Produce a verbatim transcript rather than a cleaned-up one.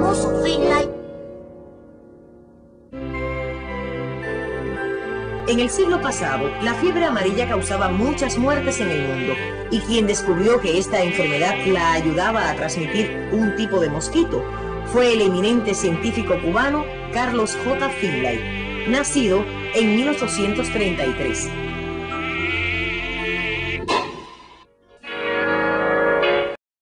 famoso Finlay. En el siglo pasado, la fiebre amarilla causaba muchas muertes en el mundo, y quien descubrió que esta enfermedad la ayudaba a transmitir un tipo de mosquito fue el eminente científico cubano Carlos J. Finlay, nacido en mil ochocientos treinta y tres.